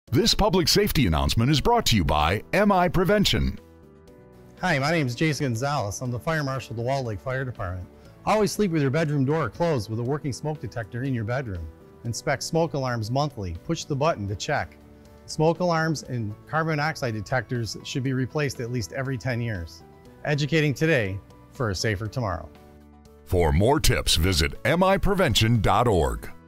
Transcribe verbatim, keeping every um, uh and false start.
This public safety announcement is brought to you by M I Prevention. Hi, my name is Jason Gonzalez. I'm the Fire Marshal of the Walled Lake Fire Department. Always sleep with your bedroom door closed with a working smoke detector in your bedroom. Inspect smoke alarms monthly. Push the button to check. Smoke alarms and carbon monoxide detectors should be replaced at least every ten years. Educating today for a safer tomorrow. For more tips, visit M I prevention dot org.